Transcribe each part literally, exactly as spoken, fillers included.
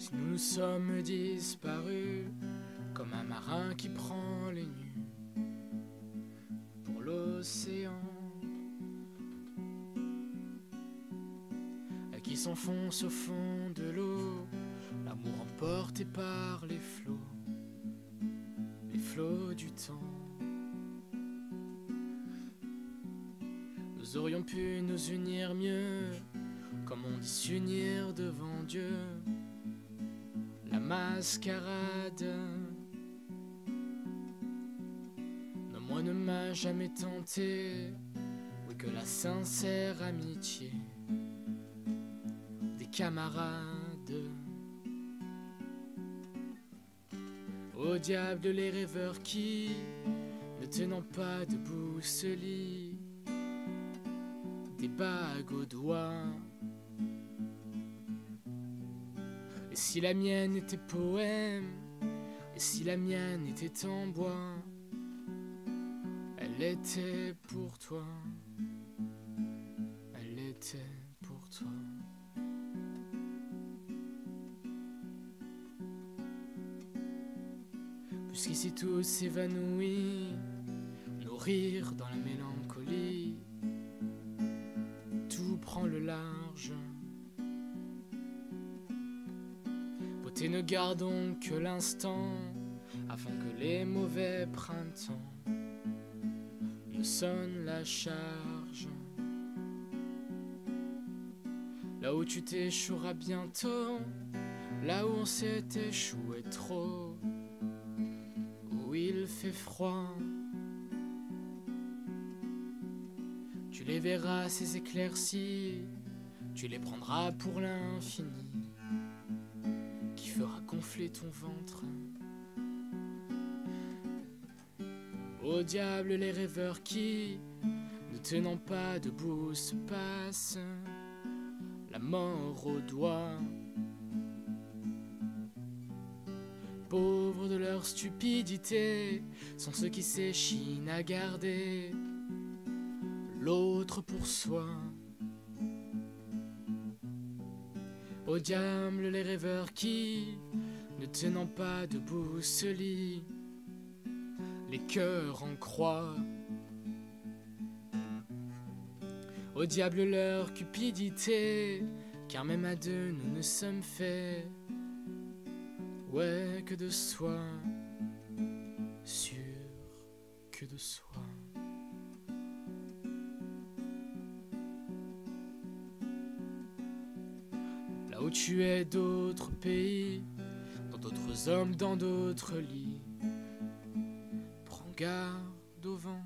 Si nous sommes disparus, comme un marin qui prend les nues pour l'océan, et qui s'enfonce au fond de l'eau, l'amour emporté par les flots, les flots du temps. Nous aurions pu nous unir mieux, comme on dit s'unir devant Dieu. La mascarade, non, moi ne m'a jamais tenté, oui, que la sincère amitié des camarades. Au diable les rêveurs qui, ne tenant pas debout, se lient des bagues aux doigts. Et si la mienne était poème, et si la mienne était en bois, elle était pour toi, elle était pour toi. Puisqu'ici tout s'évanouit, nos rires dans la mélancolie, tout prend le large. Beauté, ne gardons que l'instant, afin que les mauvais printemps ne sonnent la charge. Là où tu t'échoueras bientôt, là où on s'est échoué trop, où il fait froid, tu les verras ces éclaircies, tu les prendras pour l'infini, qui fera gonfler ton ventre. Au diable les rêveurs qui, ne tenant pas debout, se passent la mort aux doigts. Pauvres de leur stupidité sont ceux qui s'échinent à garder l'autre pour soi. Au diable les rêveurs qui, ne tenant pas debout, se lient les cœurs en croix. Au diable leur cupidité, car même à deux nous ne sommes faits, ouais, que de soi, sûr que de soi. Là où tu es d'autres pays, dans d'autres hommes, dans d'autres lits, prends garde au vent,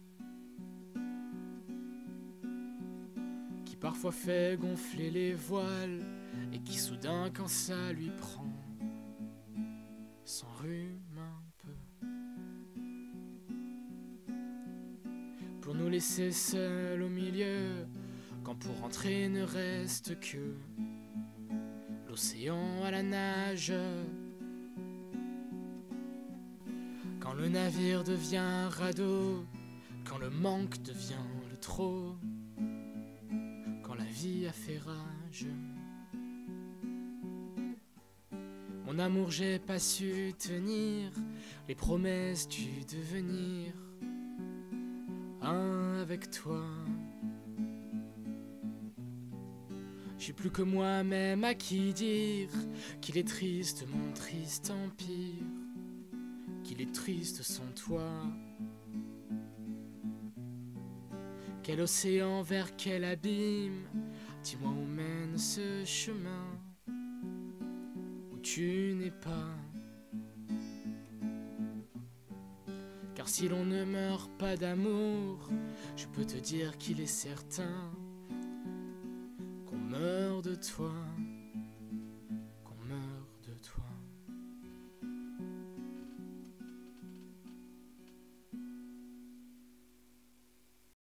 qui parfois fait gonfler les voiles, et qui soudain, quand ça lui prend, s'enrhume un peu, pour nous laisser seuls au milieu, quand pour rentrer ne reste que l'océan à la nage. Quand le navire devient radeau, quand le manque devient le trop, quand la vie a fait rage. Mon amour, j'ai pas su tenir les promesses du devenir, un avec toi. J'ai plus que moi-même à qui dire qu'il est triste mon triste empire, qu'il est triste sans toi. Quel océan, vers quel abîme, dis-moi où mène ce chemin où tu n'es pas. Car si l'on ne meurt pas d'amour, je peux te dire qu'il est certain qu'on meurt de toi.